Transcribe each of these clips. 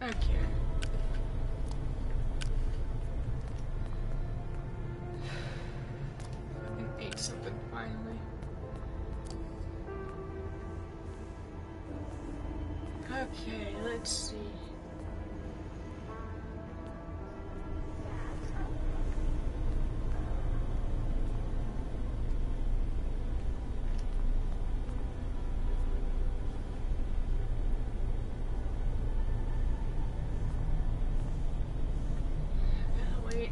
Okay. I ate something finally. Okay, let's see. Wait.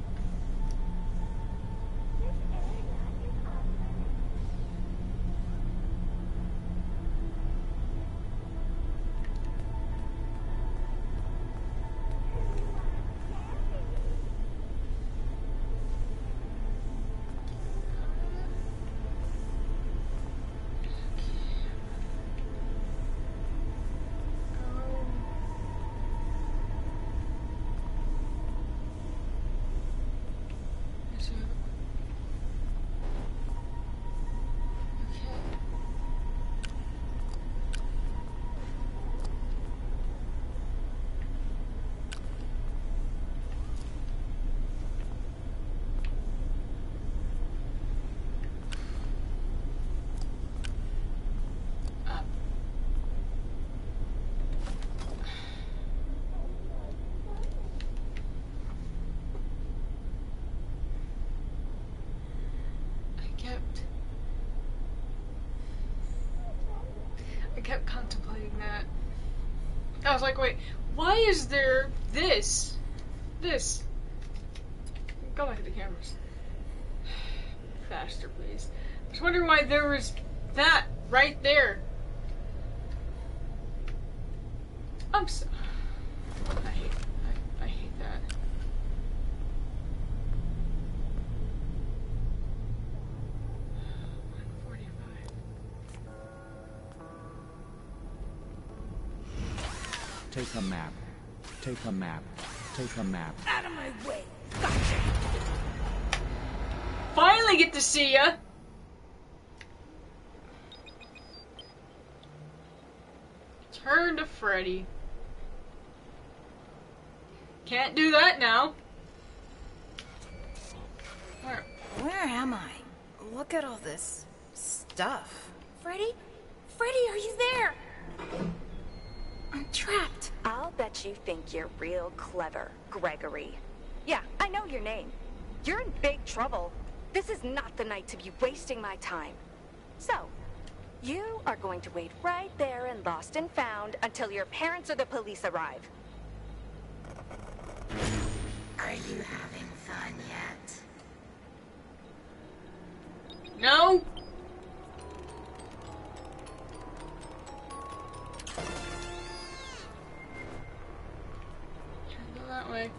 I kept contemplating that. I was like, wait, why is there this? This. Go back to the cameras. Faster, please. I was wondering why there was that right there. I'm so... I hate that. Take a map. Take a map. Take a map. Out of my way. Gotcha. Finally get to see ya. Turn to Freddy. Can't do that now. Where am I? Look at all this stuff. Freddy? Freddy, are you there? I'm trapped. I'll bet you think you're real clever, Greggory. Yeah, I know your name. You're in big trouble. This is not the night to be wasting my time. So, you are going to wait right there in Lost and Found until your parents or the police arrive. Are you having fun yet? No. Can't go that way.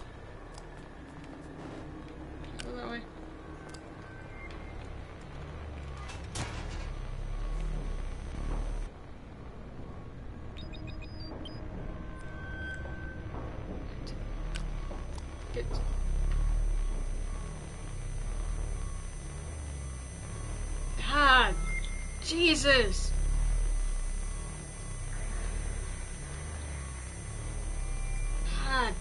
Can't go that way. Get. God, Jesus. God.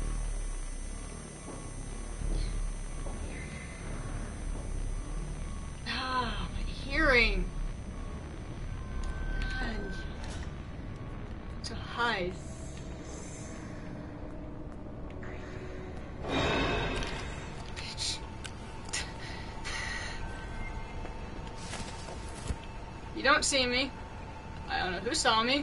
Ah, my hearing. God. So high. You don't see me. I don't know who saw me.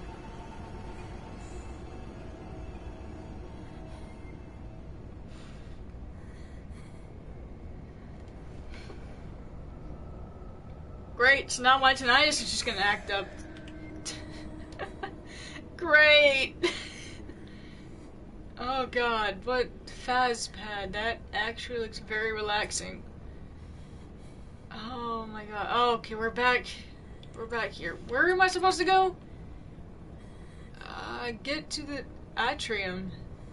Great, so now my tinnitus is just gonna act up. Great! Oh god, what Fazpad. That actually looks very relaxing. Oh my god. Oh, okay, we're back. We're back here. Where am I supposed to go? Get to the atrium.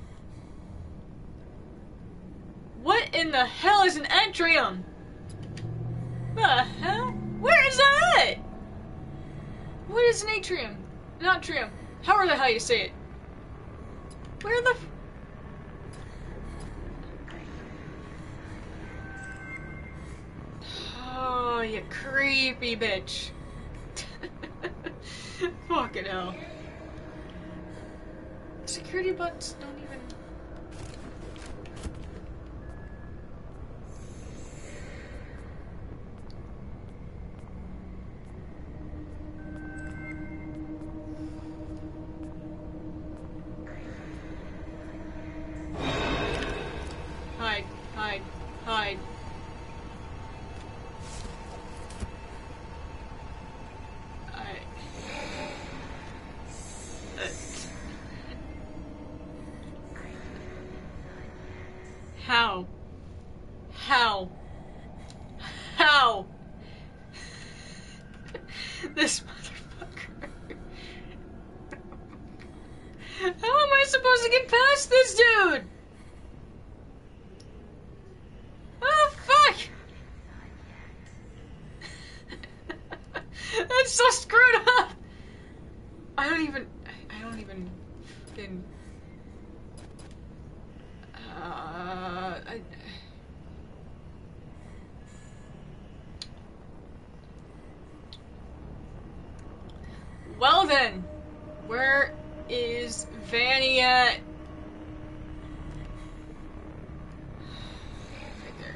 What in the hell is an atrium? The hell? Where is that? What is an atrium? An atrium. However the hell you say it. Where the Oh, you creepy bitch. Fucking hell. Security buttons don't even... Hide, hide, hide. How? How? How? This motherfucker. How am I supposed to get past this dude? Oh, fuck! That's so screwed up! I don't even fucking... Well then, where is Vanny at? Right there.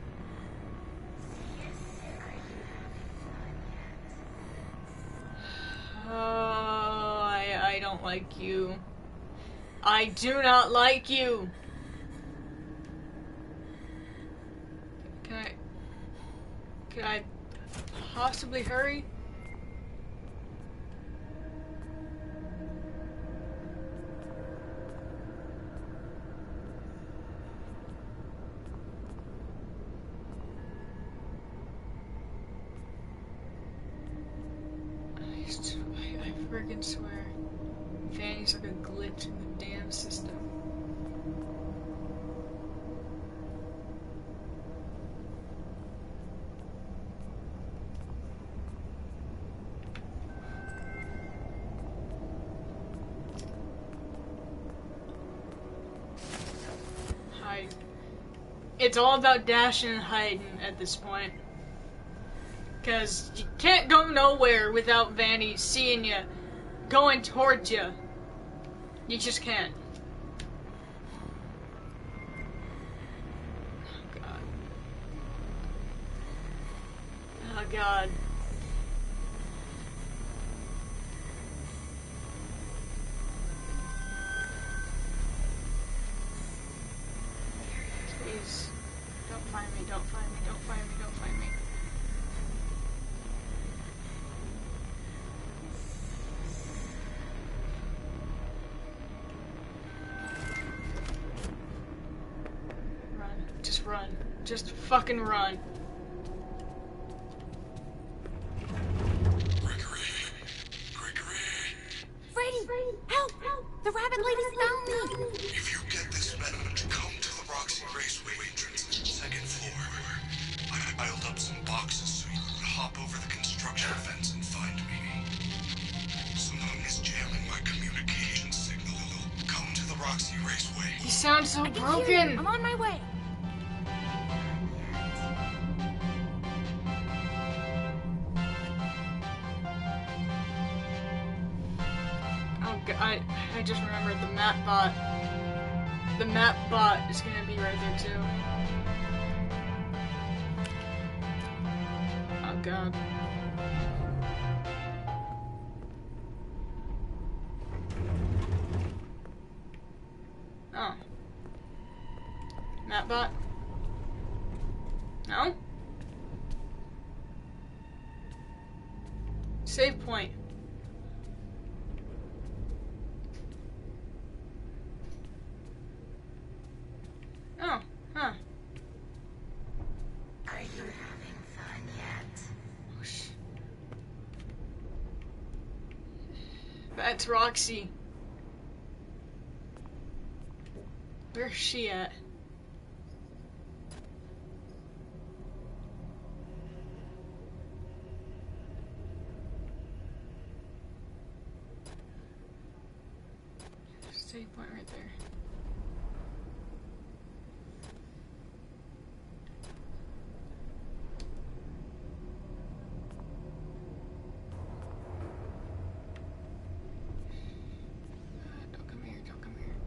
Oh, I don't like you. I do not like you. Can I possibly hurry? I friggin' swear. Fanny's like a glitch in the damn system. Hide. It's all about dashing and hiding at this point. Because you can't go nowhere without Vanny seeing you, going towards you. You just can't. Oh, God. Oh, God. Please. Don't find me, don't find me, don't find me, don't find me. Just run. Just fucking run. Greggory! Freddy! Help! The rabbit lady found me! If you get this message, come to the ROXXY raceway entrance, second floor. I piled up some boxes so you can hop over the construction fence and find me. Someone is jamming my communication signal. Come to the ROXXY raceway. You sound so I can hear broken. you. I'm on my way. Oh, God, I just remembered the map bot. The map bot is gonna be right there too. Oh, God. Oh. Map bot? No? Save point. Oh, huh. Are you having fun yet? That's ROXXY. Where's she at? Save point right there. Don't come here, don't come here.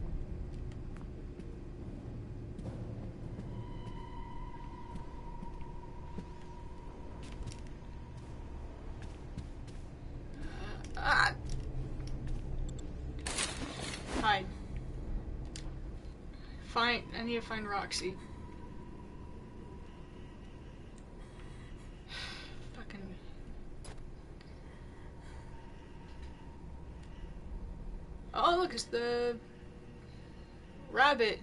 Hide. I need to find Roxy. Fucking. Oh, look, it's the rabbit.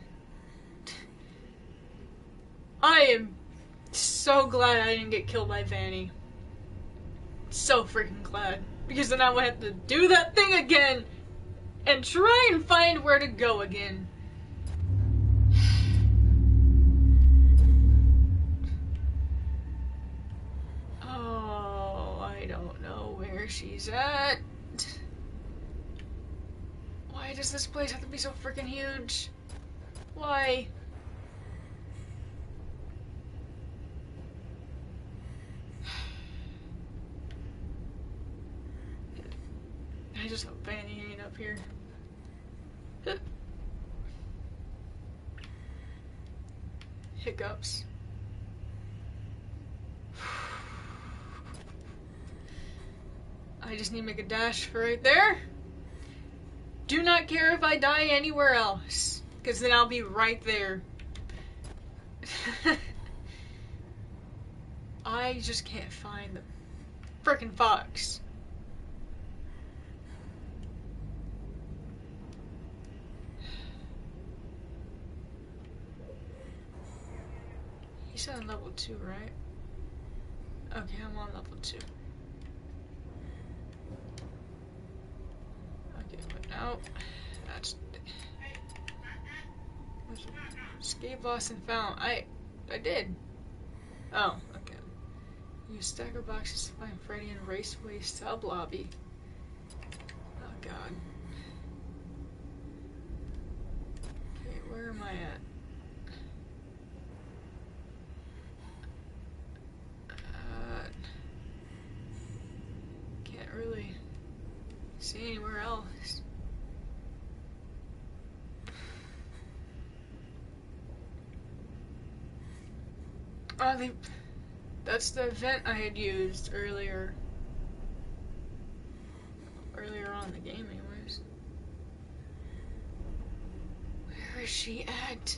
I am so glad I didn't get killed by Vanny. So freaking glad. Because then I would have to do that thing again and try and find where to go again. Oh, I don't know where she's at. Why does this place have to be so freaking huge? Why? I just hope Vanny ain't up here. Hiccups. I just need to make a dash for right there. Do not care if I die anywhere else, because then I'll be right there. I just can't find the frickin' fox. He's on level 2, right? Okay, I'm on level 2. Okay, but now that's escape, lost, and found. I did. Oh, okay. Use stacker boxes to find Freddy in Raceway sub lobby. Oh god. Okay, where am I at? Can't really see anywhere else. Oh, that's the event I had used earlier. Earlier on in the game, anyways. Where is she at?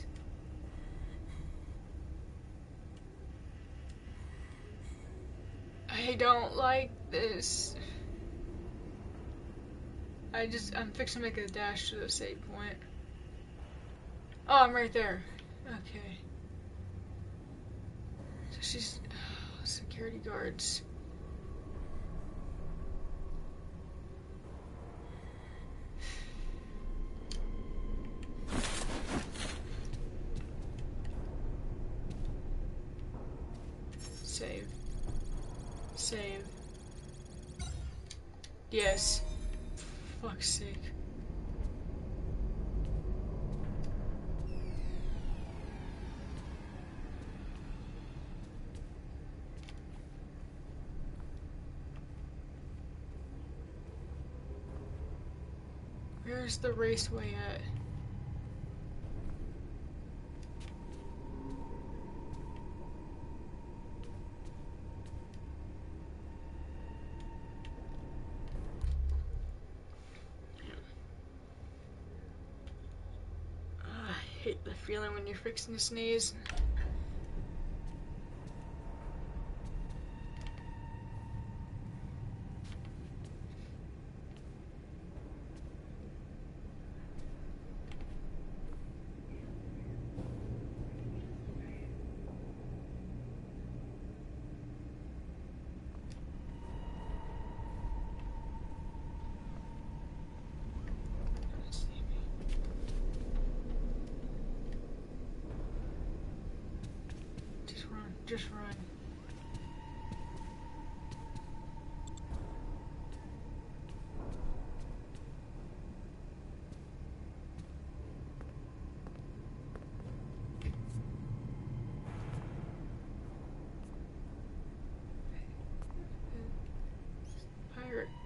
I don't like this. I'm fixing to make a dash to the save point. Oh, I'm right there. Okay. So she's... security guards. Save. Save. Yes. For fuck's sake. Where's the raceway at? I hate the feeling when you're fixing to sneeze. Just run.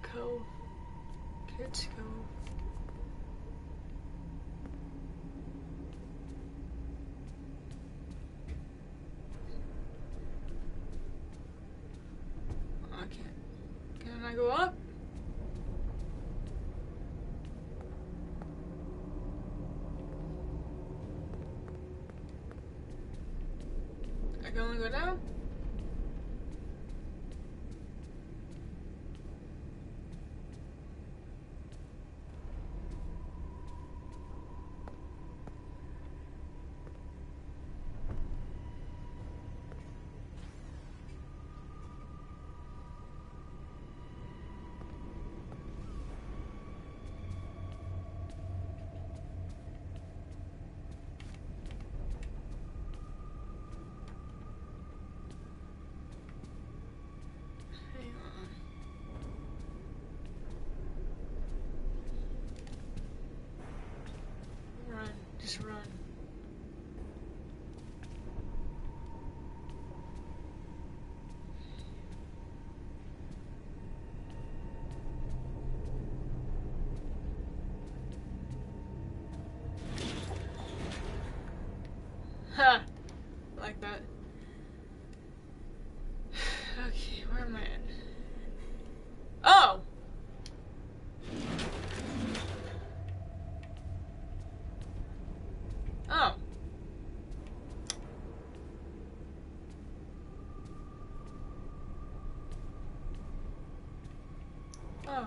Cove. Kids Cove. Okay. Can I go up? I can only go down? Hang on. Run. Just run. Ha! Like that. Okay, where am I at? Oh! Oh. Oh.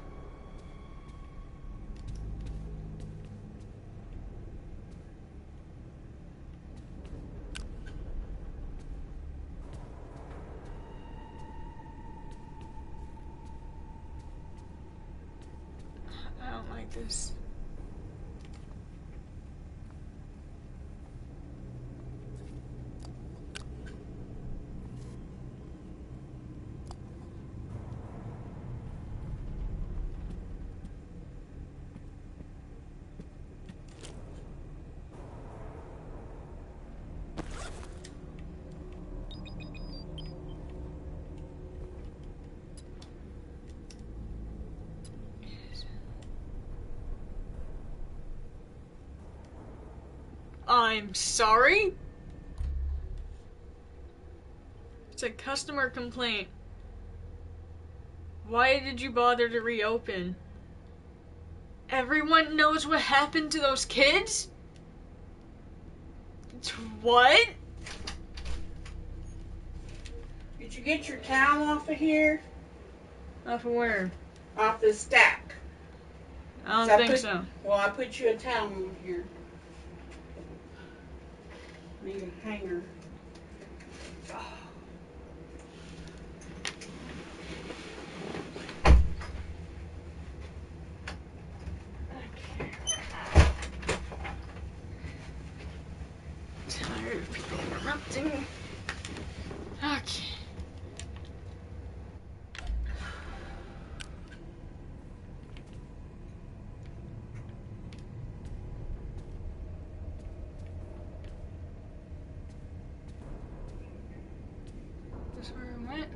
I don't like this. I'm sorry? It's a customer complaint. Why did you bother to reopen? Everyone knows what happened to those kids? What? Did you get your towel off of here? Off of where? Off the stack. I don't think put, so. Well, I put you a towel on here. Need a hanger. Tired of people interrupting. Okay. This where I went?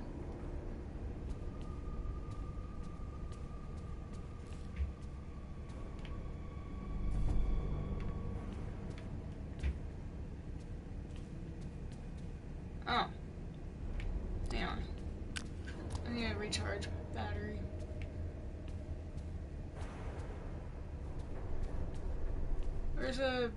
Oh. Hang on. I need to recharge battery. There's a...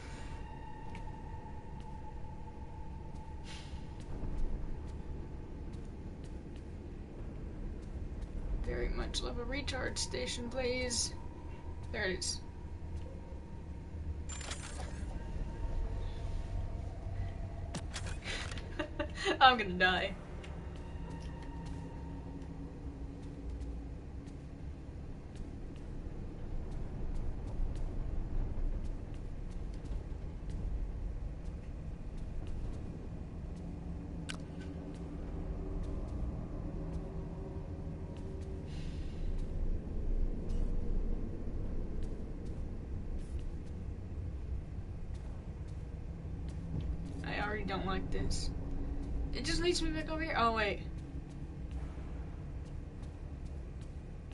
Very much love a recharge station, please. There it is. I'm gonna die. I already don't like this. It just leads me back over here. Oh, wait.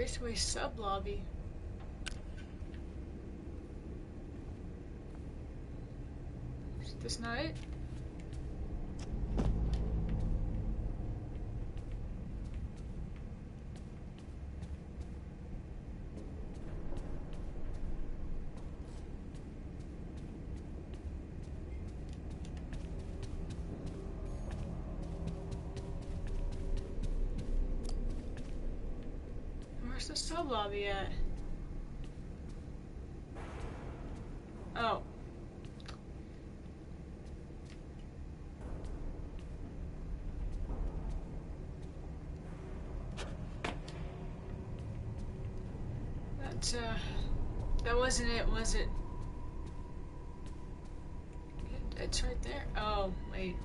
Raceway sub lobby. Is this not it? Where's the sub lobby at? Oh. That wasn't it, was it? It's right there. Oh, wait.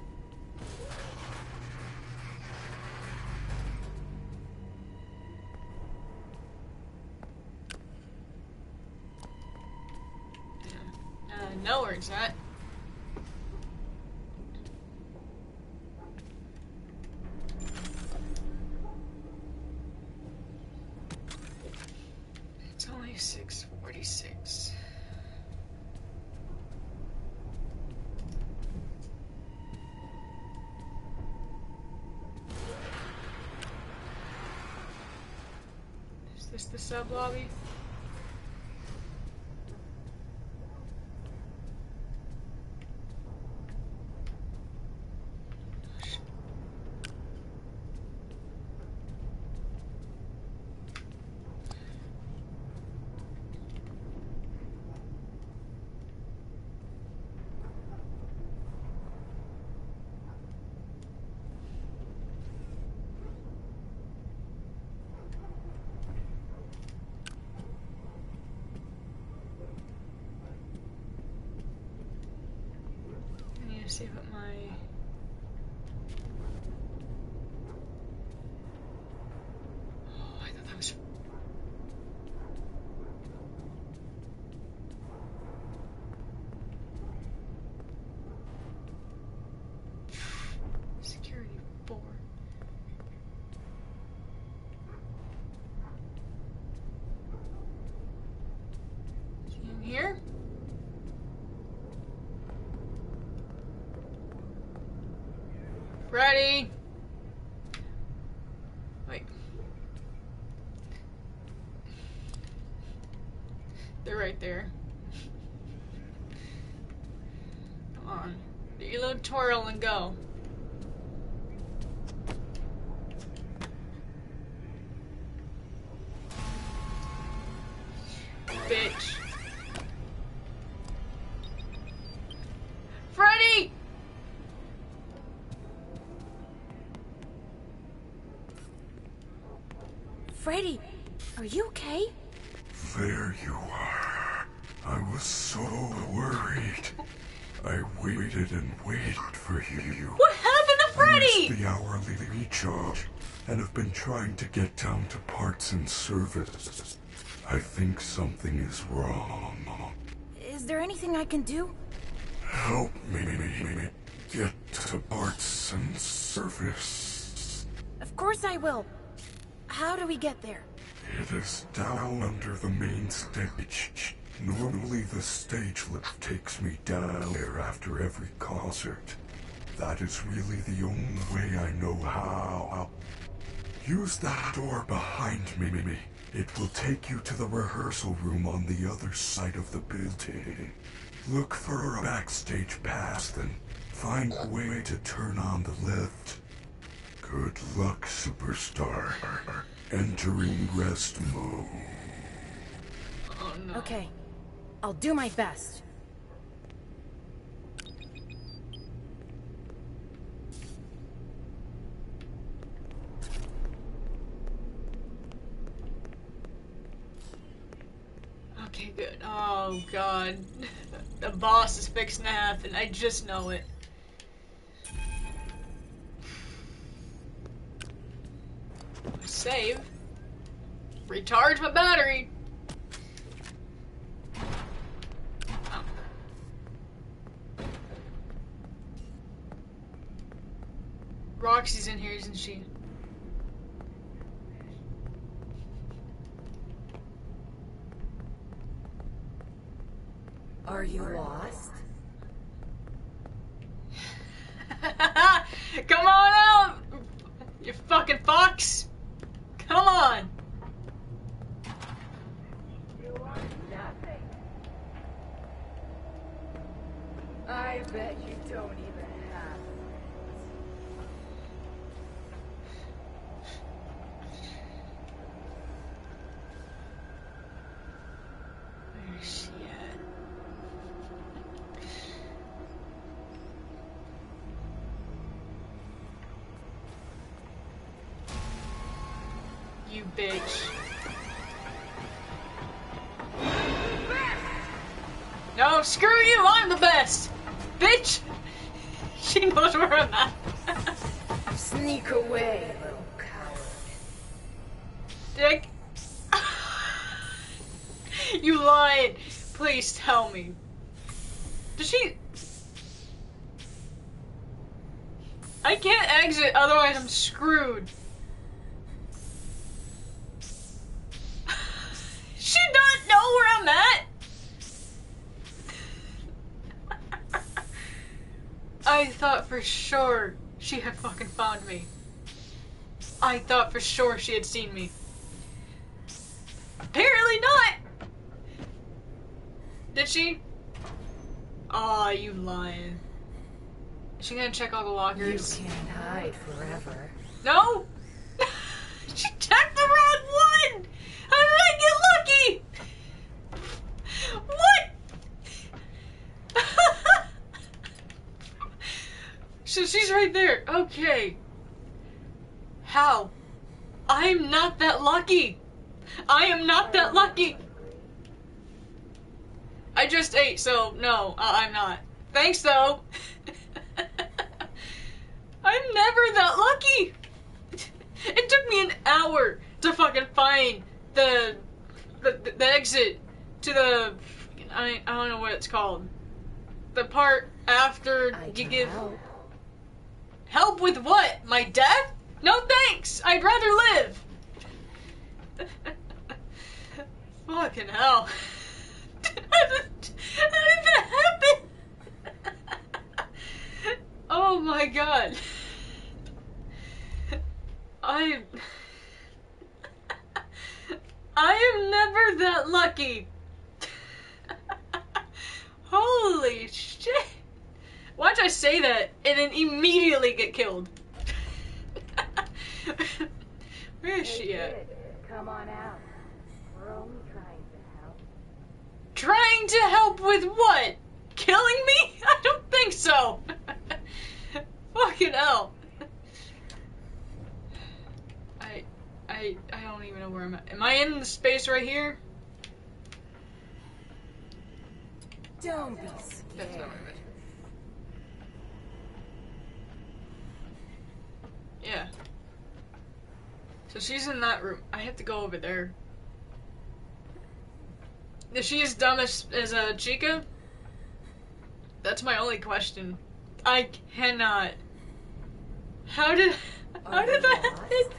Know where it's at. It's only 6:46. Is this the sub lobby? See what my I thought that was security 4. Is he in here? Ready? Wait. They're right there. Come on. Do your little twirl and go. Bitch. Freddy! Freddy, are you okay? There you are. I was so worried. I waited and waited for you. What happened to I missed Freddy? the hourly recharge and have been trying to get down to parts and service. I think something is wrong. Is there anything I can do? Help me get to parts and service. Of course I will. How do we get there? It is down under the main stage. Normally the stage lift takes me down there after every concert. That is really the only way I know how. Use that door behind me. It will take you to the rehearsal room on the other side of the building. Look for a backstage pass, then find a way to turn on the lift. Good luck, superstar. Entering rest mode. Oh no. Okay, I'll do my best. Okay, good. Oh god. The boss is fixing to happen. I just know it. Save. Recharge my battery. Oh. Roxy's in here, isn't she? Are you lost? Come on out! You fucking fox! Come on! You are nothing. I bet you don't even have. Where's she at? You bitch. No, screw you, I'm the best! Bitch! She knows where I'm at. Sneak away, little coward. Dick. You lied. Please tell me. Does she... I can't exit, otherwise I'm screwed. She doesn't know where I'm at? I thought for sure she had fucking found me. I thought for sure she had seen me. Apparently not! Did she? Aw, you lying. Is she gonna check all the lockers? You can't hide forever. No? She checked the wrong one! How did I get lucky? What? So she's right there. Okay. How? I'm not that lucky. I am not that lucky. I just ate, so no, I'm not. Thanks, though. I'm never that lucky. It took me an hour to fucking find the exit to the... I don't know what it's called. The part after you give... Help with what? My death? No thanks! I'd rather live! Fucking hell. How did that happen? Oh my god. I am never that lucky. Holy shit. Why'd I say that and then immediately get killed? Where is she at? Come on out. We're only trying to help. Trying to help with what? Killing me? I don't think so. Fucking hell. I don't even know where I'm at. Am I in the space right here? Don't be That's scared. not right. Yeah. So she's in that room. I have to go over there. Is she as dumb as Chica? That's my only question. I cannot. How did that happen?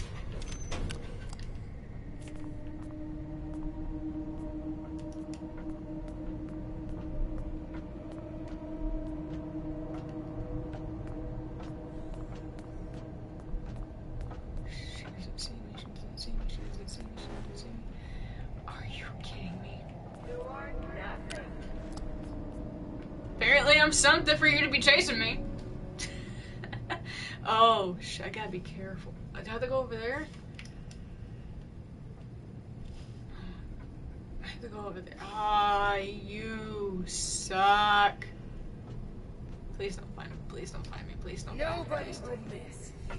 She doesn't see me, she doesn't see me, she doesn't see me, she doesn't see me. Are you kidding me? You are nothing. Apparently I'm something for you to be chasing me. Oh, I gotta be careful. I have to go over there? I have to go over there. Ah, you suck. Please don't find me. Please don't find me. Please don't find me. Nobody Please don't. would miss you.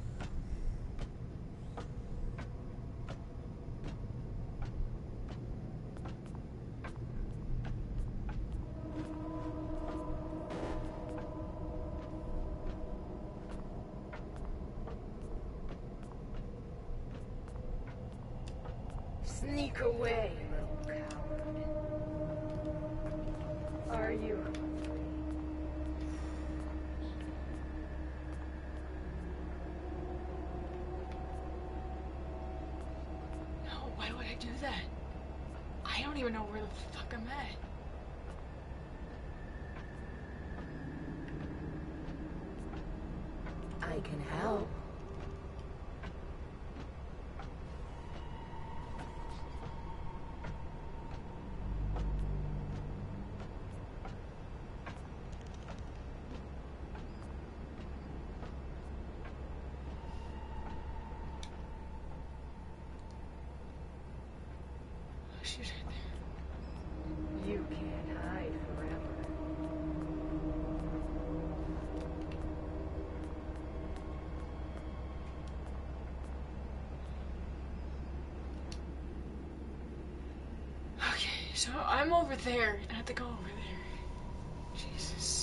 Sneak away, little coward. Are you? No, why would I do that? I don't even know where the fuck I'm at. I can help. She's right there. You can't hide forever. Okay, so I'm over there. I have to go over there. Jesus.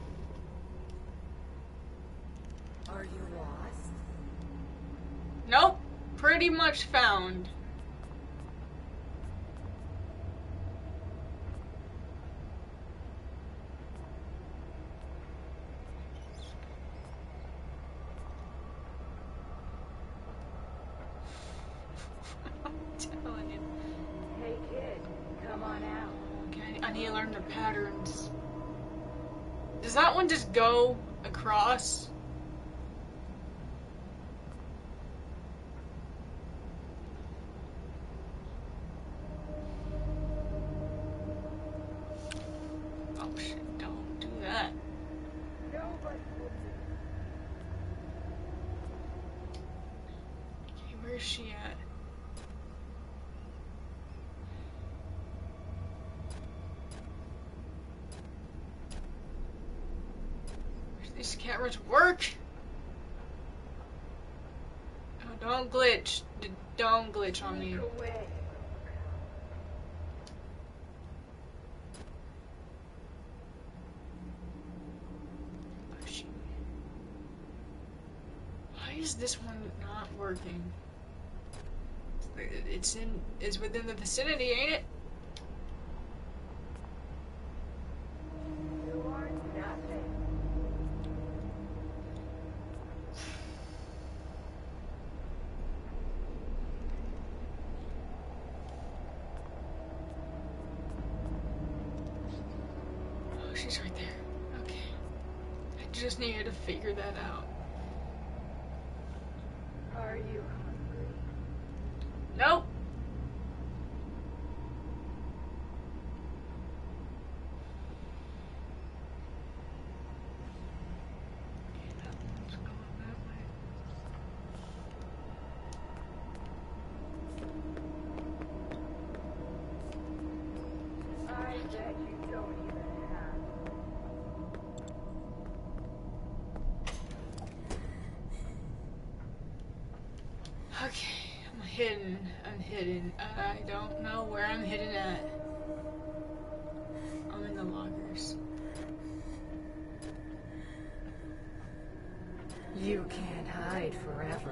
Are you lost? Nope. Pretty much found. I'm telling you. Hey kid, come on out. Okay, I need to learn the patterns. Does that one just go across? Oh shit, don't do that. Nobody will Okay, where's she at? These cameras work. Oh, don't glitch. Don't glitch on me. away. Oh, shoot. Why is this one not working? It's within the vicinity, ain't it? You are nothing. Oh, she's right there. Okay. I just needed to figure that out. Are you hungry? Nope. That one's going that way. I bet you don't even have. Okay, I'm hidden. I don't know where I'm hidden at. I'm in the lockers. You can't hide forever.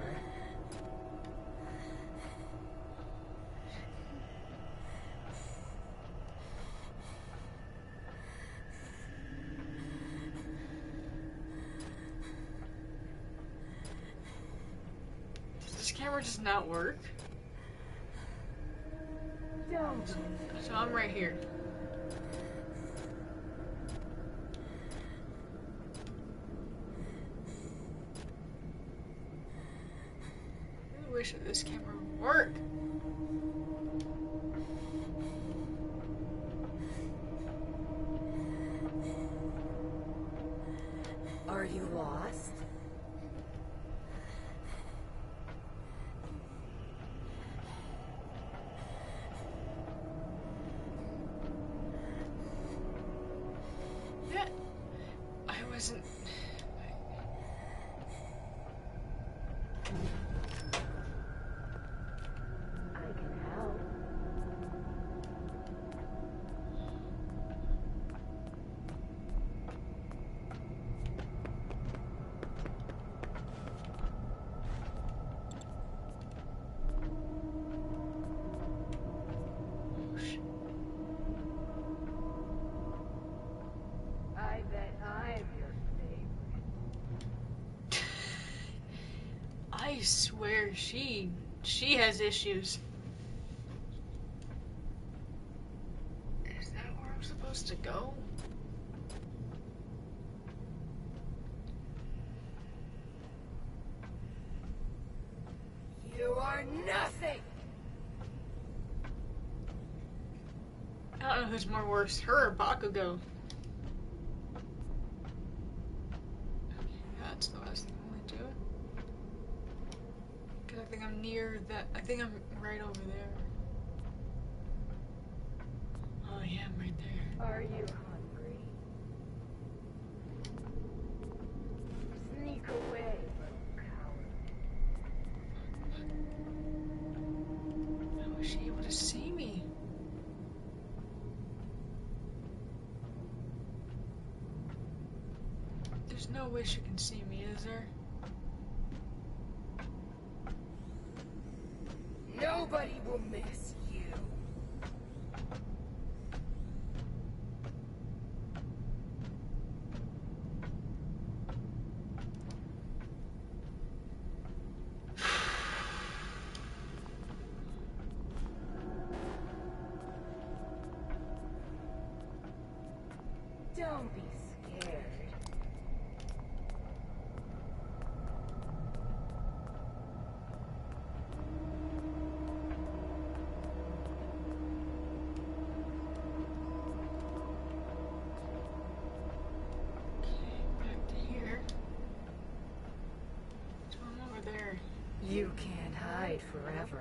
Does this camera just not work? Don't. So I'm right here. I really wish that this camera would work. Are you lost? Yeah. I wasn't. I can help. Oh, shit. I bet I'm your favorite. I swear she has issues. Is that where I'm supposed to go? who's more worse, her or Bakugo? That's the last thing I want to do. Because I think I'm near that. I think I'm right over there. Oh, yeah, I'm right there. Are you hungry? Sneak away, little coward. How is she able to see me? There's no way she can see me, is there? Nobody will miss you. Don't be scared. Back to here. So I'm over there. You can't hide forever.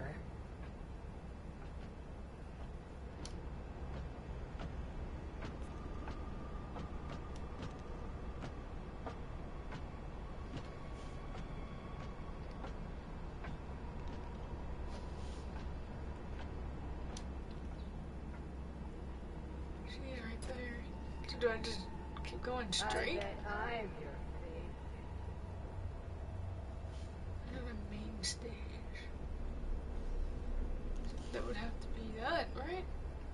She's right there. So do I just keep going straight? I bet I'm your favorite. I'm on the main stage. That would have to be that, right?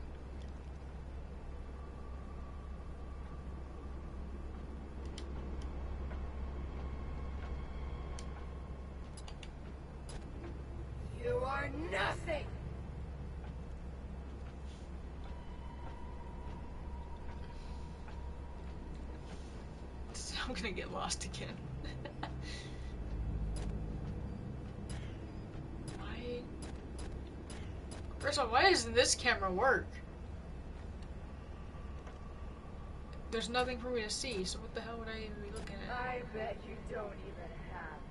You are nothing. I'm gonna get lost again. Why? First of all, why doesn't this camera work? There's nothing for me to see, so what the hell would I even be looking at? I bet you don't even have.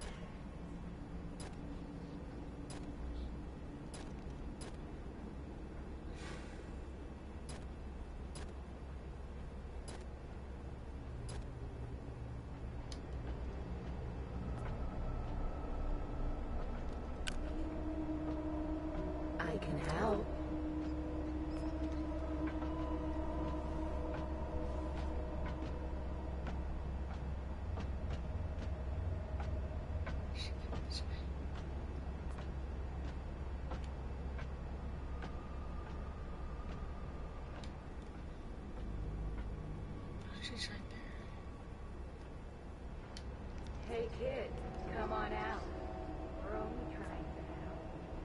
I can help. She's right there. Hey kid, come on out. We're only trying to help.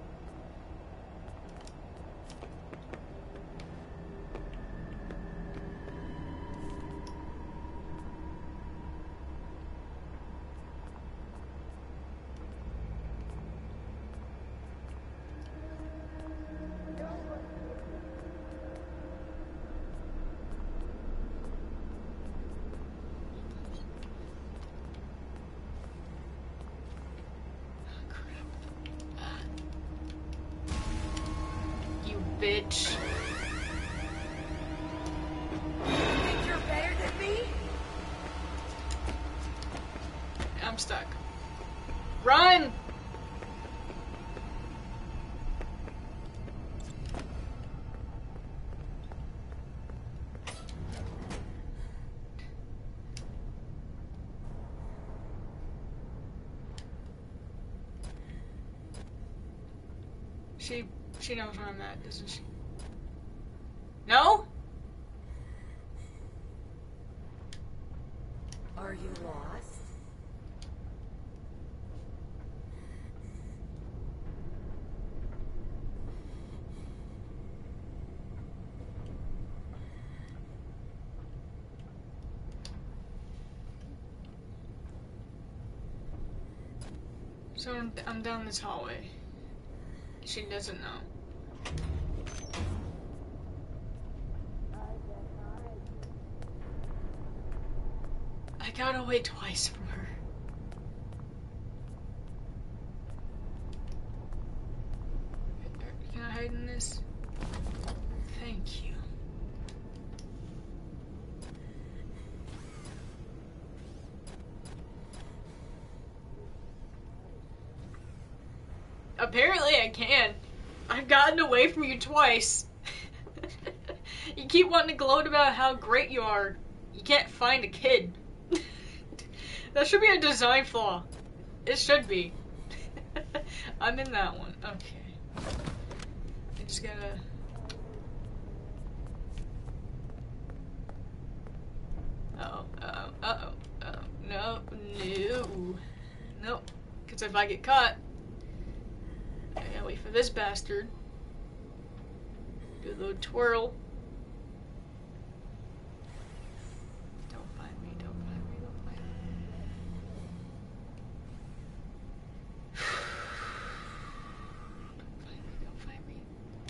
You bitch. Think you're better than me? I'm stuck. Run! She knows where I'm at, doesn't she? No? Are you lost? So I'm down this hallway. She doesn't know. got away twice from her. Can I hide in this? Thank you. Apparently I can. I've gotten away from you twice. You keep wanting to gloat about how great you are. You can't find a kid. That should be a design flaw. It should be. I'm in that one. Okay. I just gotta... No. Nope. Because if I get caught, I gotta wait for this bastard. Do a little twirl. Don't find me, don't find me, don't find me. Don't find me,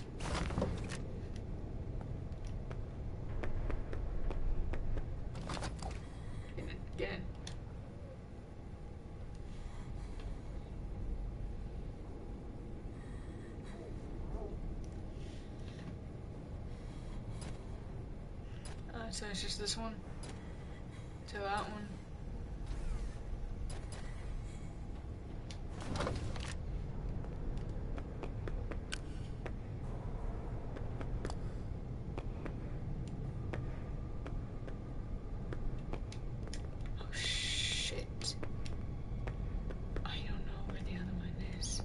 don't find me. Get in. So it's just this one to that one. Oh shit. I don't know where the other one is.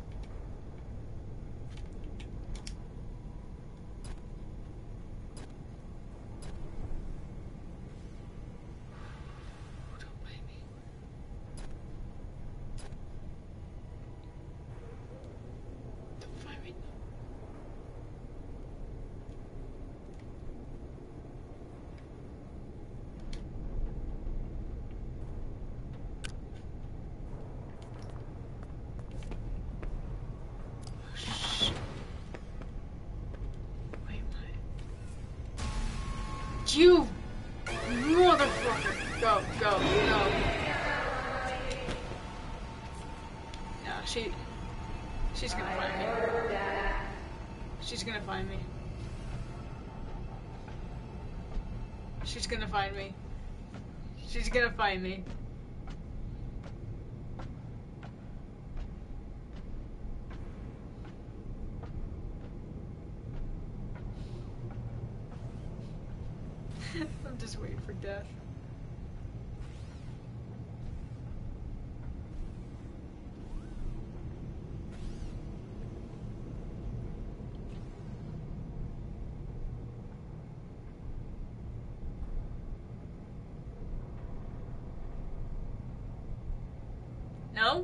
You motherfucker! Go, go, go. No, she's gonna find me. She's gonna find me. She's gonna find me. She's gonna find me. I'm just waiting for death. No?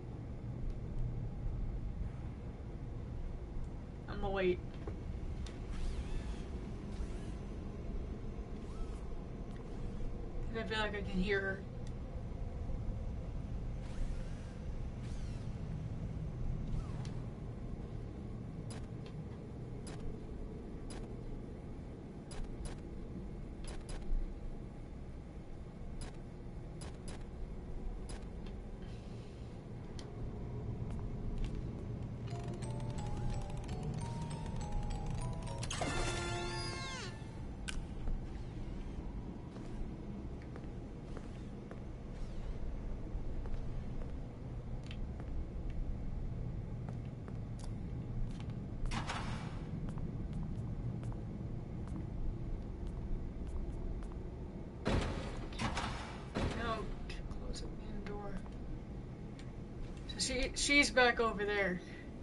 I'm gonna wait. I feel like I can hear her. She's back over there.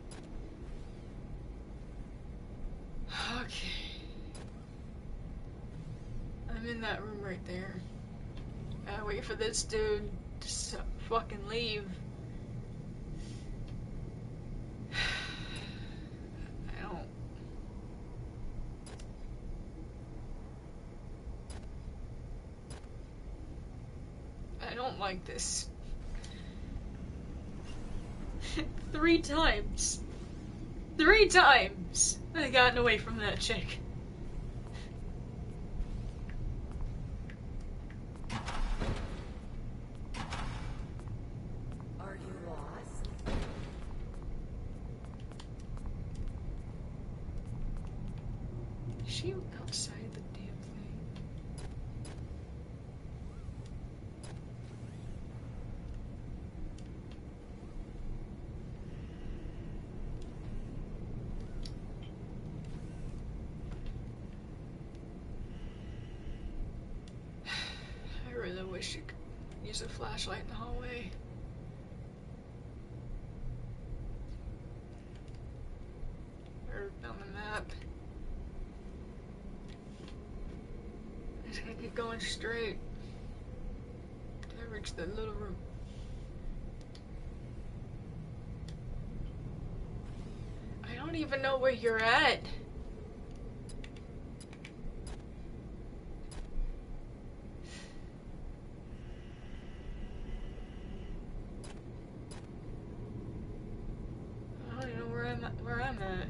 Okay. I'm in that room right there. I wait for this dude to fucking leave. I don't like this. 3 times. 3 times I've gotten away from that chick. Are you lost? Is she outside the damn thing? I really wish you could use a flashlight in the hallway. Or on the map. I just gotta keep going straight. Till I reach the little room. I don't even know where you're at. I don't even know where I'm at.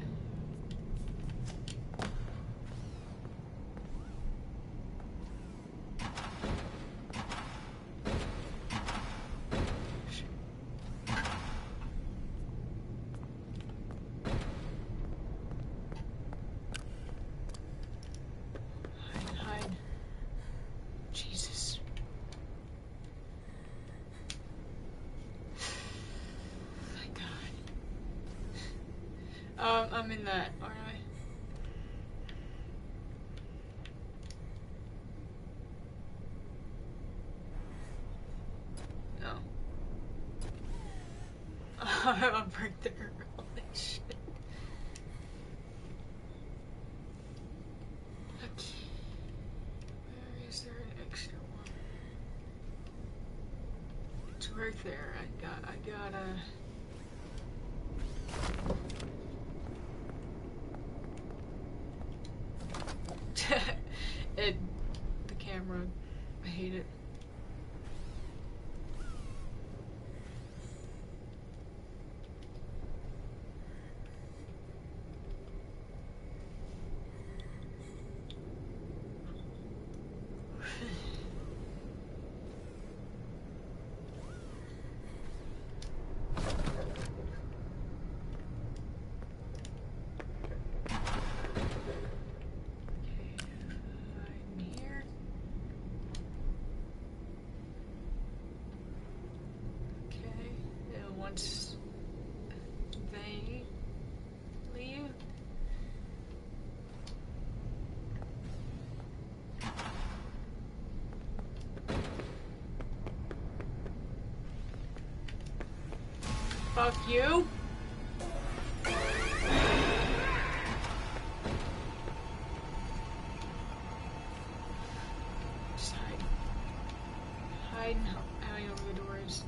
Hide. Jesus. My God. I'm in that, aren't I? No. I'm right there. Holy shit. Okay. Where is there an extra one? It's right there. I gotta. The camera. I hate it. Here. Okay. And once they leave. Fuck you. Just hide. Hide and hide over the doors.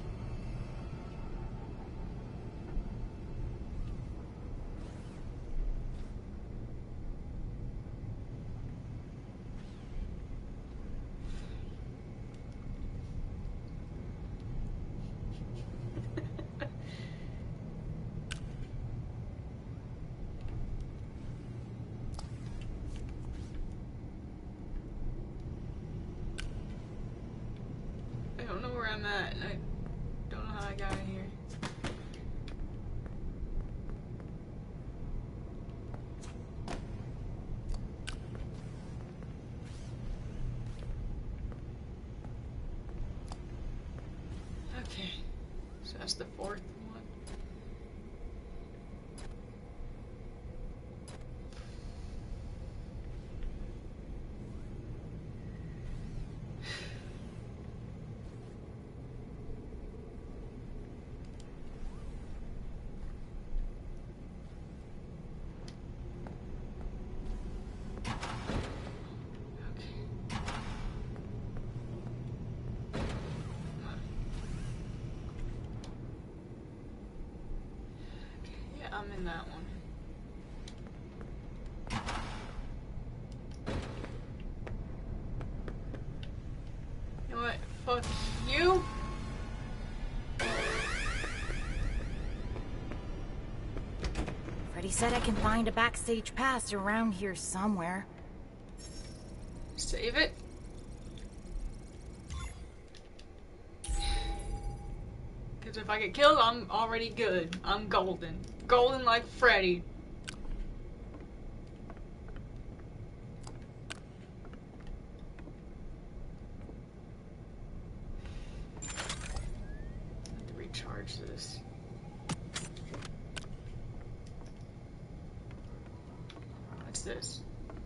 I don't know where I'm at, and I don't know how I got in here. Okay, so that's the fourth one. I'm in that one. You know what? Fuck you. Freddy said I can find a backstage pass around here somewhere. Save it. Good Because if I get killed, I'm already good. I'm golden. Golden like Freddy. I have to recharge this. What's this?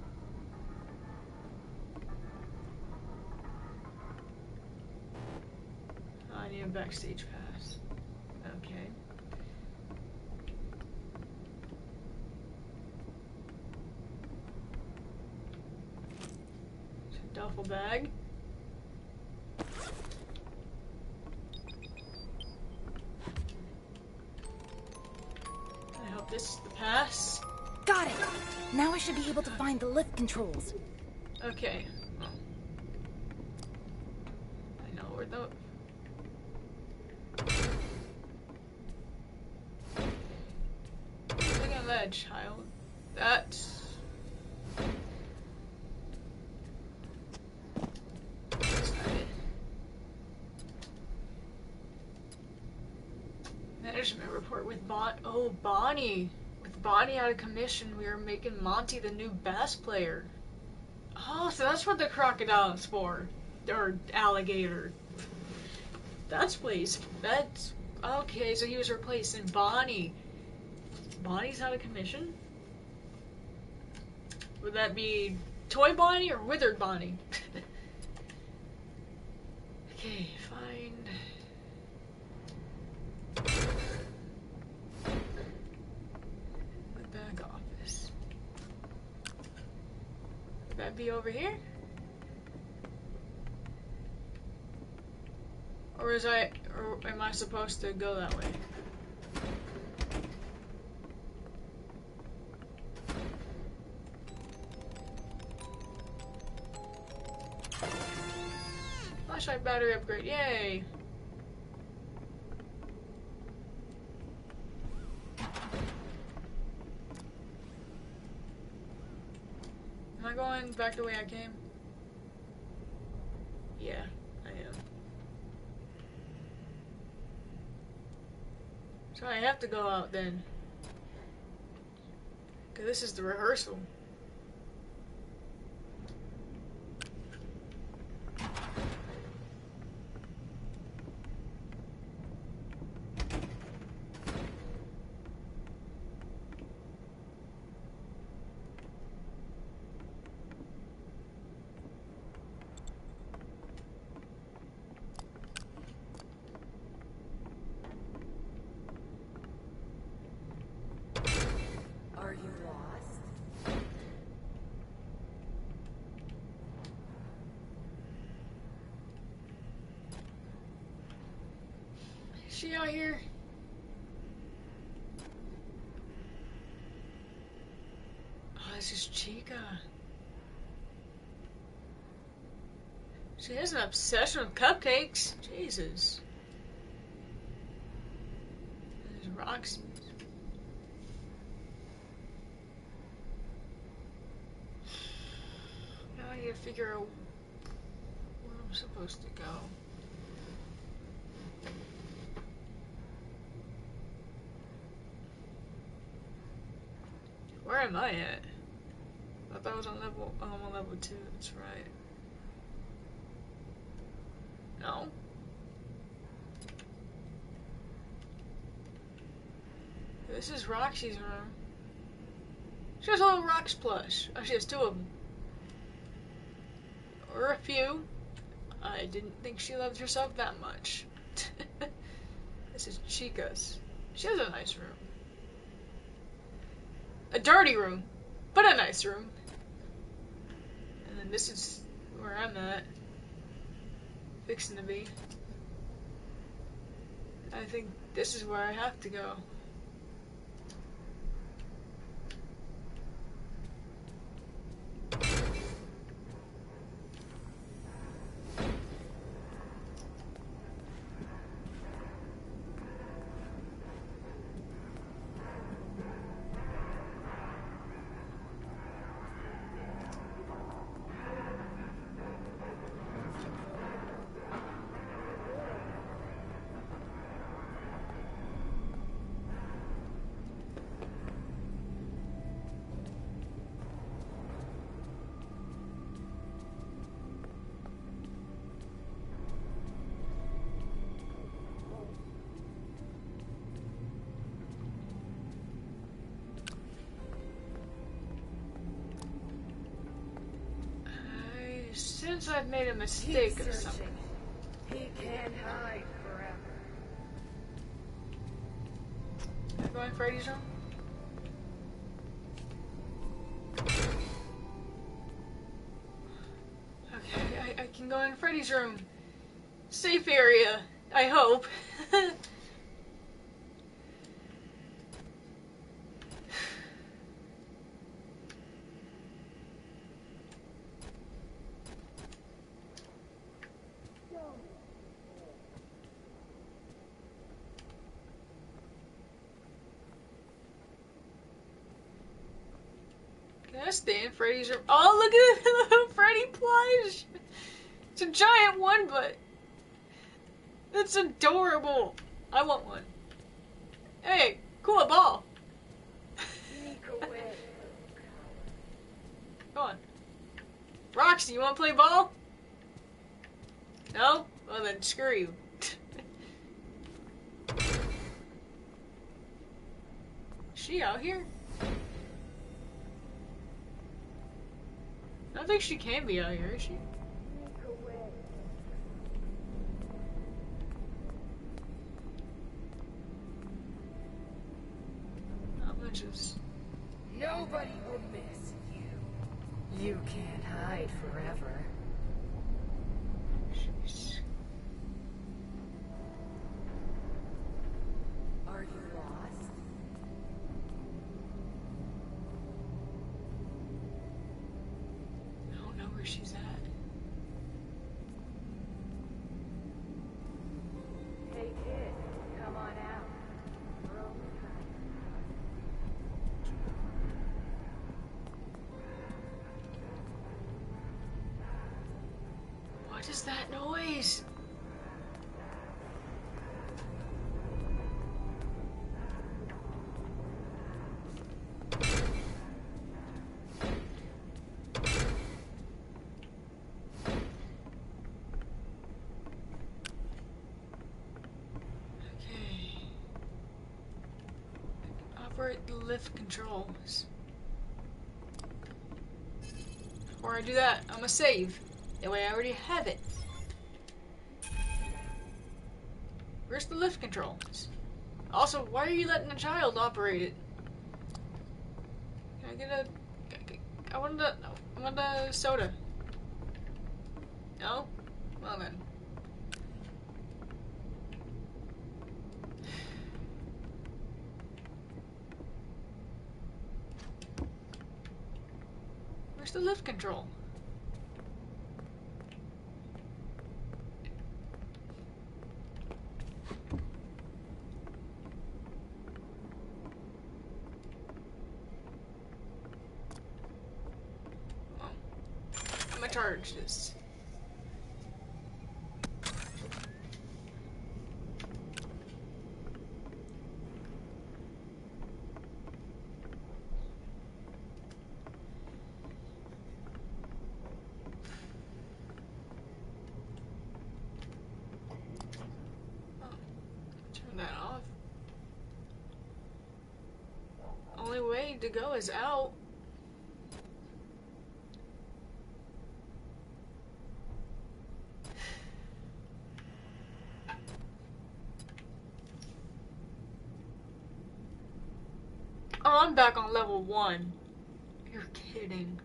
I need a backstage pass. Okay. It's a duffel bag. I hope this is the pass. Got it! Now I should be able to find the lift controls. Okay. Well, I know where the... Look at that, child. That's not it. Management report with Bonnie. With Bonnie out of commission, we are making Monty the new bass player. Oh, so that's what the crocodile's for. Or alligator. That's okay, so he was replacing Bonnie. Bonnie's out of commission? Would that be Toy Bonnie or Withered Bonnie? Okay, find... the back office. Would that be over here? Or am I supposed to go that way? Flashlight battery upgrade, yay! Am I going back the way I came? Yeah, I am. So I have to go out then. Cause this is the rehearsal. Are you lost? Is she out here? Oh, this is Chica. She has an obsession with cupcakes. Jesus. This is ROXXY. Now I need to figure out where I'm supposed to go. Where am I at? I thought I was on level. Oh, I'm on level 2. That's right. No. This is ROXXY's room. She has a little Rox plush. Oh, she has 2 of them. Or a few. I didn't think she loved herself that much. This is Chica's. She has a nice room. A dirty room, but a nice room. And then this is where I'm at. Fixing to be. I think this is where I have to go. Since I've made a mistake or something. He can't hide forever. Can I go in Freddy's room? Okay, I can go in Freddy's room. Safe area, I hope. Can I stay in Freddy's room? Oh, look at the little Freddy plush! It's a giant one, but that's adorable. I want one. Hey, cool ball. Come on. Roxy, you want to play ball? No? Well then, screw you. Is she out here? I don't think she can be out here, is she? Not much is... Nobody will miss you. You can't hide forever. She's... Are you lost? I don't know where she's at. Hey kid, come on out. We're over time. What is that noise? Okay. Operate the lift controls. Before I do that, I'm gonna save. That way I already have it. Where's the lift controls? Also, why are you letting a child operate it? Can I get a... I want a soda. No? Well then. Where's the lift control? I'm gonna charge this. Turn that off. Only way to go is out. Oh, I'm back on level 1. You're kidding.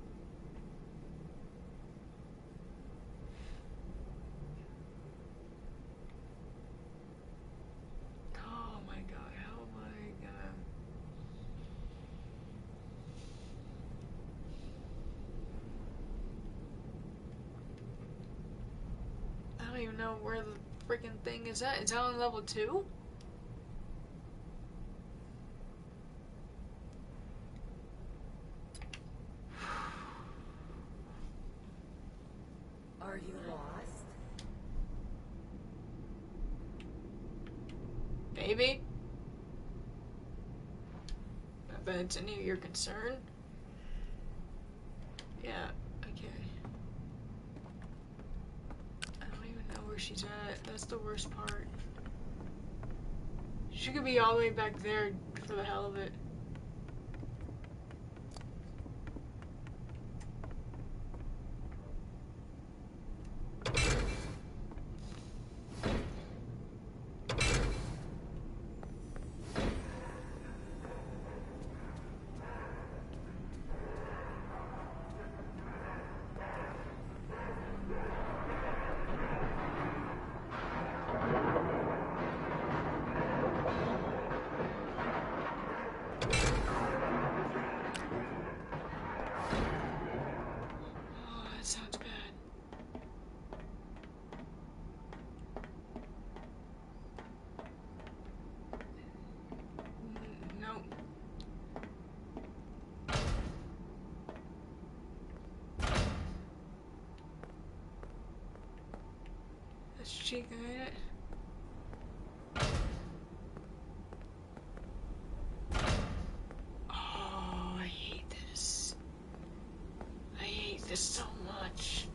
Oh my god, how am I gonna... I don't even know where the freaking thing is at. It's out on level 2? Are you lost? Maybe? I bet it's any of your concern. Yeah, okay. I don't even know where she's at. That's the worst part. She could be all the way back there for the hell of it. she got it. Oh, I hate this. I hate this so much.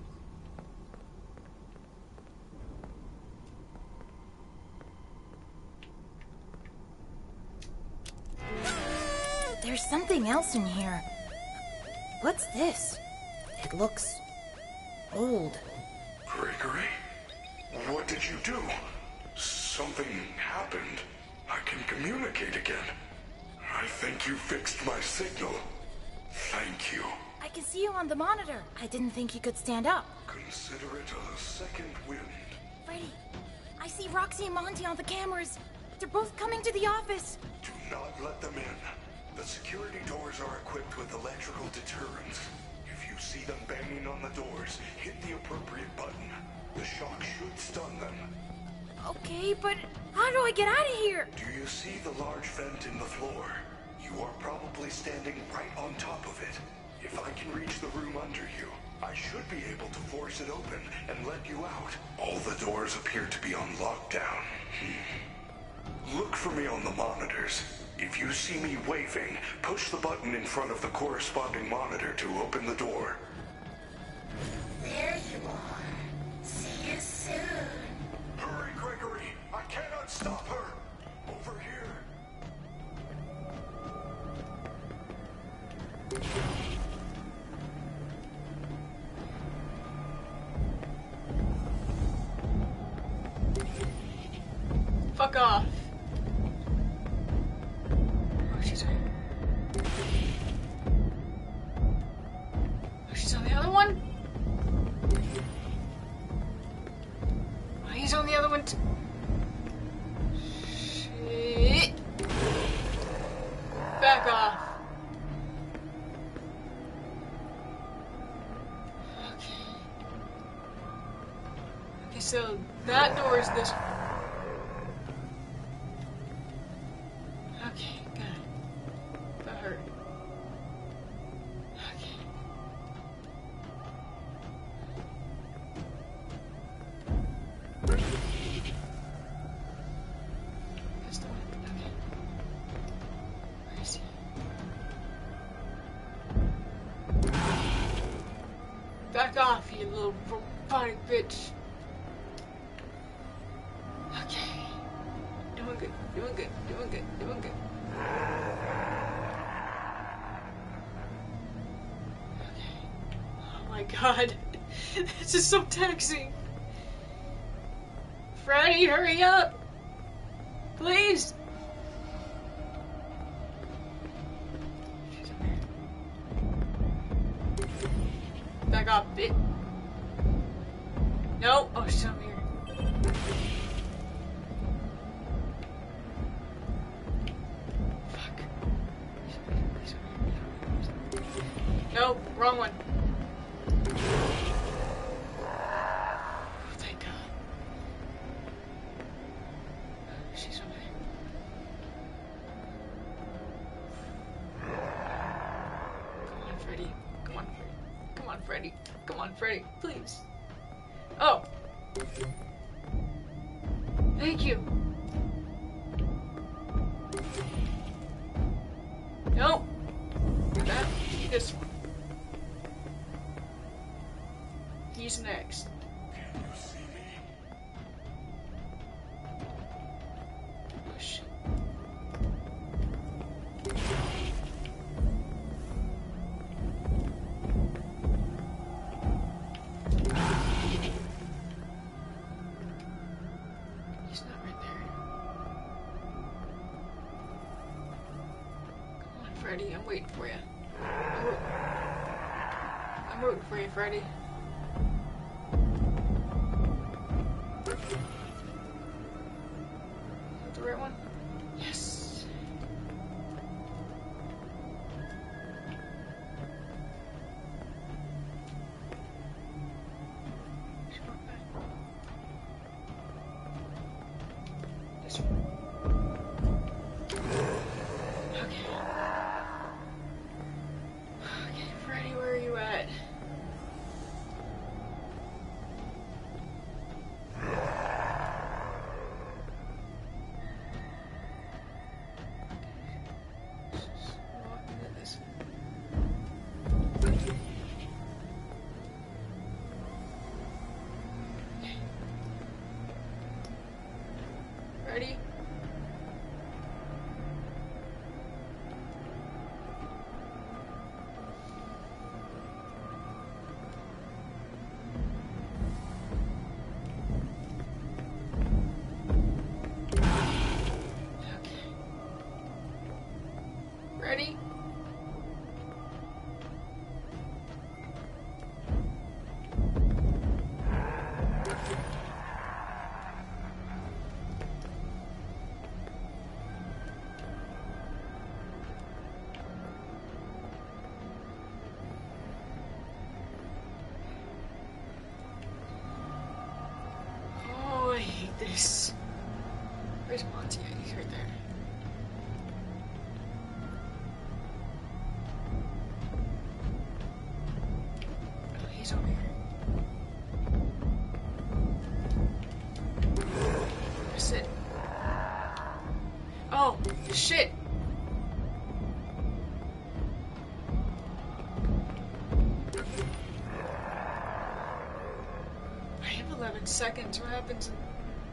There's something else in here. What's this? It looks old. Greggory? What did you do? Something happened. I can communicate again. I think you fixed my signal. Thank you. I can see you on the monitor. I didn't think you could stand up. Consider it a second wind. Freddy, I see Roxy and Monty on the cameras. They're both coming to the office. Do not let them in. The security doors are equipped with electrical deterrents. If you see them banging on the doors, hit the appropriate button. The shock should stun them. Okay, but how do I get out of here? Do you see the large vent in the floor? You are probably standing right on top of it. If I can reach the room under you, I should be able to force it open and let you out. All the doors appear to be on lockdown. Look for me on the monitors. If you see me waving, push the button in front of the corresponding monitor to open the door. There you are. See you soon. Hurry, Greggory! I cannot stop her! Over here! Fuck off. Oh, she's right. Oh, she's on the other one? Oh, he's on the other one too. Shit. Back off. Okay. Okay, so that door is this one. Okay, good. That hurt. Okay. That's the one. Okay. Where is he? Back off, you little robotic bitch. Okay. Doing good, doing good, doing good, doing good. Okay. Oh my god. This is so taxing. Freddy, hurry up! Please! She's up here. Back off, bitch. No! Oh, she's up here. Nope, wrong one. Oh, thank God. She's over there. Come on, Freddy. Come on, Freddy. Come on, Freddy. Come on, Freddy. Please. Oh. Thank you. Nope. That. This one. He's next. Can you see me? Oh, shit. He's not right there. Come on, Freddy. I'm waiting for you. I'm rooting for you, Freddy. Is that the right one? Yes. This one. Okay. Okay, Freddy, where are you at? Freddy? Ready? Oh, I hate this. Where's Monty? He's right there. He's over here. That's it. Oh, shit. I have 11 seconds. What happens in...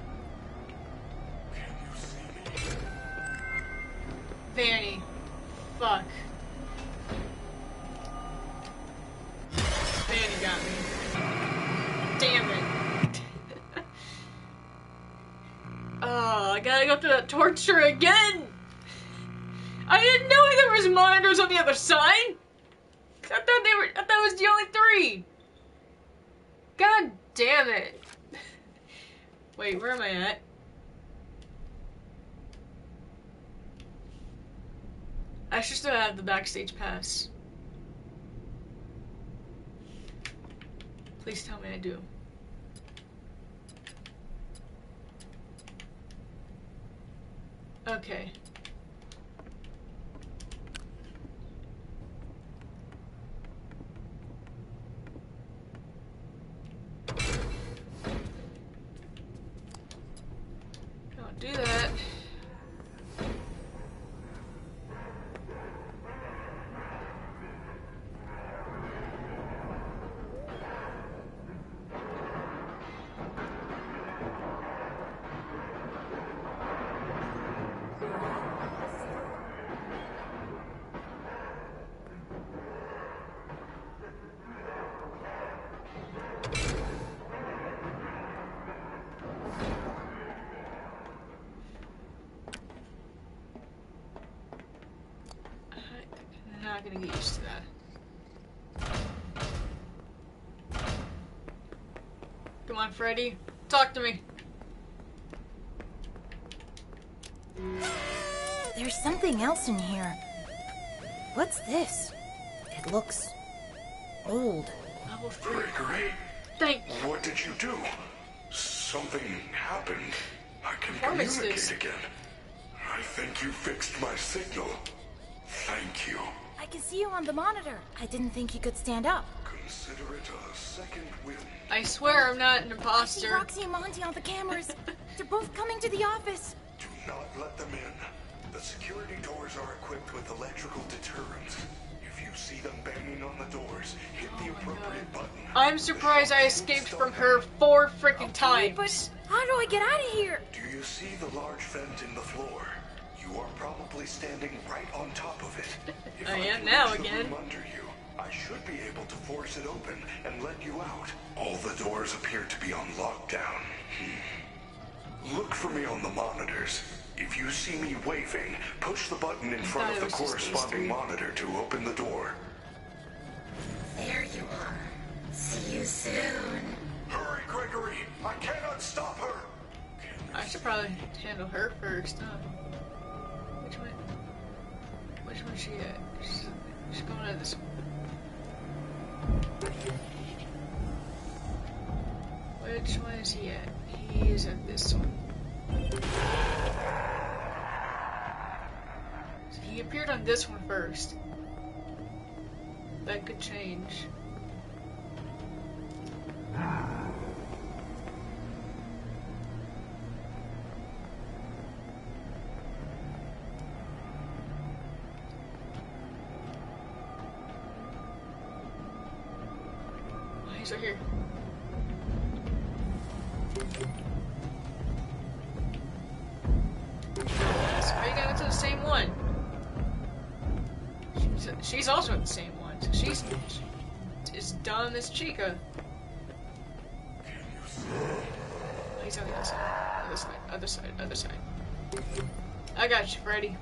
Can you see me? Vanny. Fuck. Vanny got me. Damn it. Oh, I gotta go through that torture again! I didn't know there was monitors on the other side! I thought it was the only 3! God damn it. Wait, where am I at? I should still have the backstage pass. Please tell me I do. Okay. Don't do that. I'm not gonna get used to that. Come on, Freddy. Talk to me. There's something else in here. What's this? It looks old. Level 3. Gregory, Thank what did you do? Something happened. I can Performance communicate disc. again. I think you fixed my signal. Thank you. I can see you on the monitor. I didn't think you could stand up. Consider it a second win. I swear I'm not an I see imposter. Roxy and Monty on the cameras. They're both coming to the office. Do not let them in. The security doors are equipped with electrical deterrents. If you see them banging on the doors, hit the appropriate button. I'm surprised I escaped from her 4 freaking times. But how do I get out of here? Do you see the large vent in the floor? You are probably standing right on top of it. If I am can now reach the again. room under you, I should be able to force it open and let you out. All the doors appear to be on lockdown. Look for me on the monitors. If you see me waving, push the button in front thought of it the was just these corresponding 3. monitor to open the door. There you are. See you soon. Hurry, Gregory! I cannot stop her! I should probably handle her first, huh? Which one is she at? She's going at this one. Which one is he at? He is at this one. So he appeared on this one first. That could change. Oh, he's right here. the same one. She's also in the same one. So she's as dumb as Chica. He's on the other side. Other side. Other side. Other side. I got you, Freddy.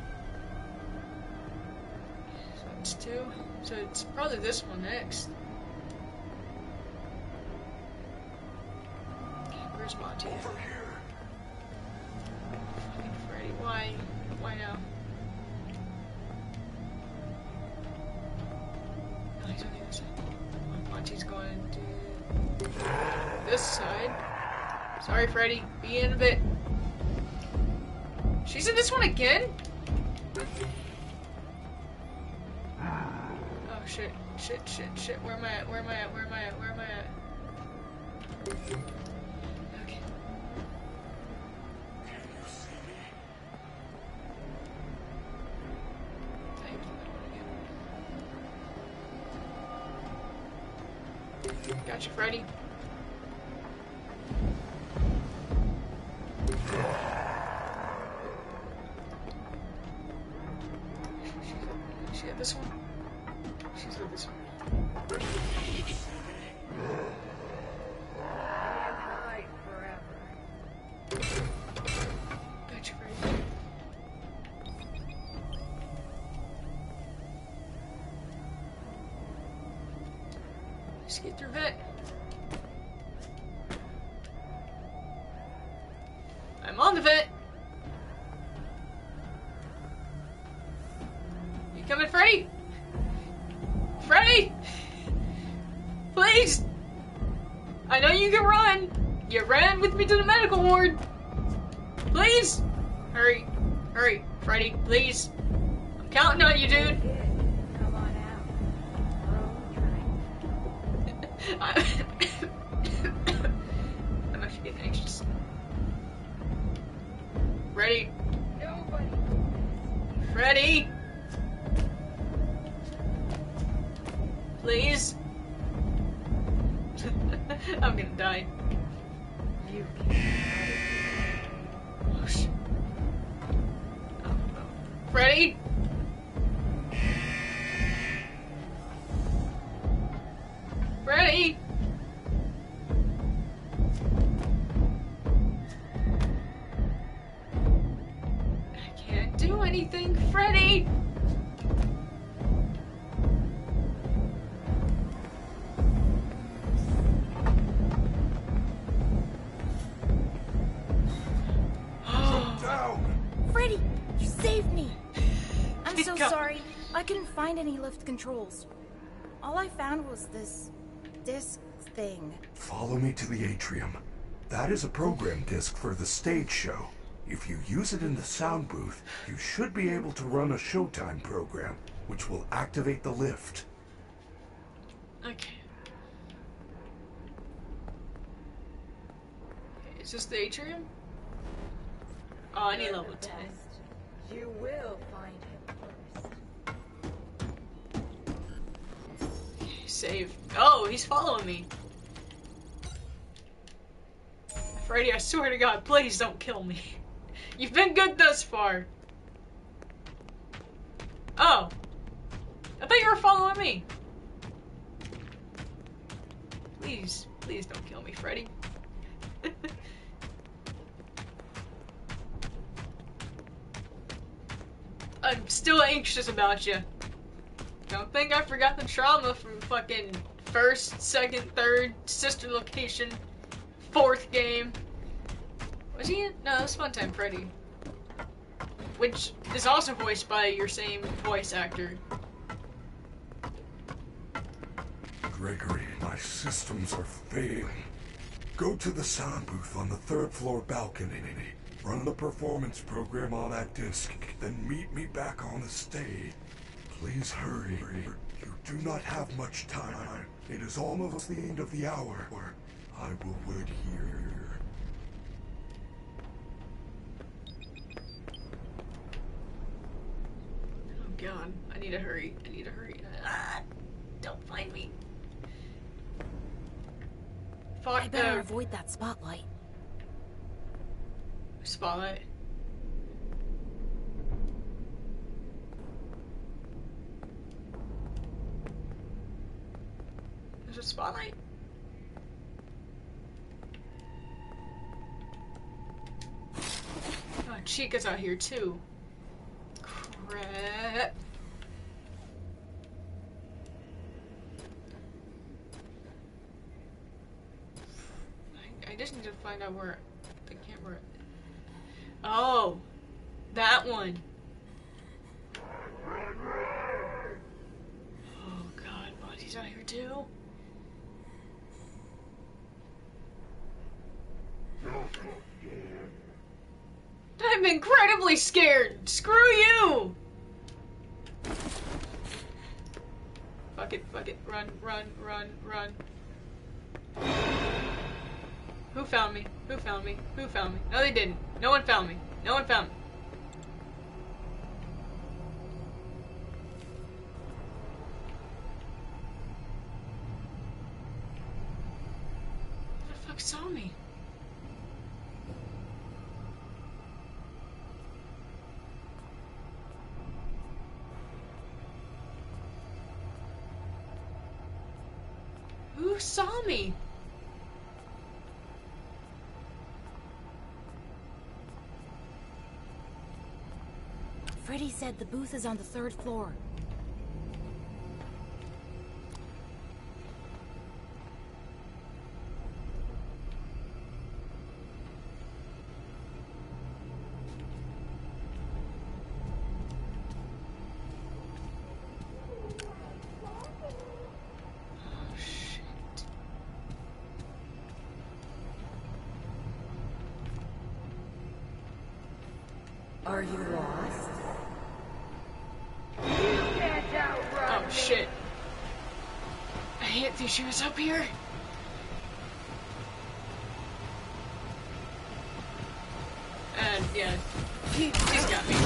So it's 2. So it's probably this one next. Where's Monty? Over here. Fucking Freddy. Why? Why now? No, he's on the other side. Monty's going to this side. Sorry, Freddy. Be in a bit. She's in this one again? Oh shit. Shit, shit, shit. Where am I at? Where am I at? Where am I at? Where am I at? Okay. Can you see me? Gotcha, Freddy. She had this one. She's got this one. Gotcha, Freddy. Let's get through vet. I'm on the vet. You coming, Freddy? Freddy! Please! I know you can run. You ran with me to the medical ward. Please! Hurry. Hurry. Freddy, please. I'm counting on you, dude. Come on out. I'm actually getting anxious. Ready? Nobody. Freddy! Please? I'm gonna die. You can. Oh, shit. Oh, no. Freddy? Freddy? I can't do anything, Freddy! Freddy, you saved me. I'm so Go. sorry. I couldn't find any lift controls. All I found was this disc thing. Follow me to the atrium. That is a program disc for the stage show. If you use it in the sound booth, you should be able to run a Showtime program, which will activate the lift. Okay. Is this the atrium? Oh, I need level 10. You will find him first. Save. Oh, he's following me. Freddy, I swear to God, please don't kill me. You've been good thus far. Oh. I thought you were following me. Please, please don't kill me, Freddy. I'm still anxious about you. Don't think I forgot the trauma from fucking first, second, third, sister location, fourth game. Was he in? No, that was Funtime Freddy. Which is also voiced by your same voice actor. Greggory, my systems are failing. Go to the sound booth on the 3rd floor balcony. Run the performance program on that disc, then meet me back on the stage. Please hurry. You do not have much time. It is almost the end of the hour. I will wait here. Oh God, I need to hurry. I need to hurry. Don't find me. Fuck I better no. avoid that spotlight. Spotlight. There's a spotlight? Oh, Chica's out here too. Crap. I just need to find out where the camera... Oh! That one! Oh god, Buddy's out here too? I'm incredibly scared! Screw you! Fuck it, run, run, run, run. Who found me? Who found me? Who found me? No, they didn't. No one found me. No one found me. Who the fuck saw me? Who saw me? Freddy said the booth is on the 3rd floor. Oh shit. Are you lost? Oh shit. I hate these shoes up here. And yeah, he's got me.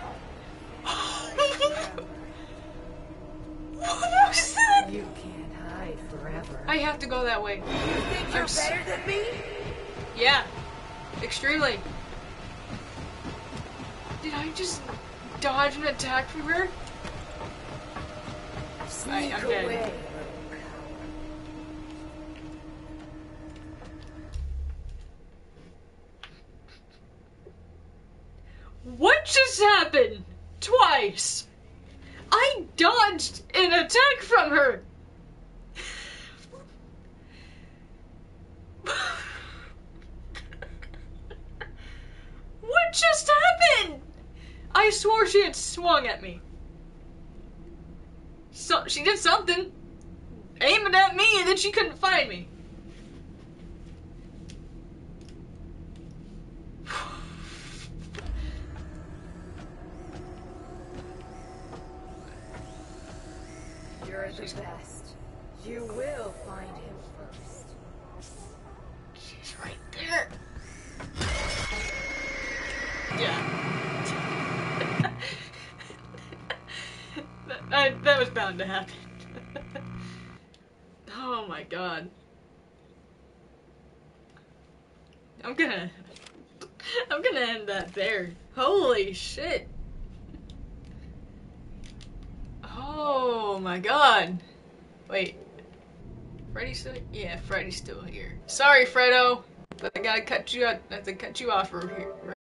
What was that? You can't hide forever. I have to go that way. You think you're better than me? Yeah, extremely. Did I just dodge an attack from her? Sneak I'm dead. away. What just happened? Twice. I dodged an attack from her. What just happened? I swore she had swung at me. So she did something, aiming at me, and then she couldn't find me. You're the best. You will find him first. She's right there. Yeah. that was bound to happen. Oh my god. I'm gonna end that there. Holy shit. Oh my god. Wait. Freddy's still? Yeah, Freddy's still here. Sorry, Fredo, but I gotta cut you out. I have to cut you off right here.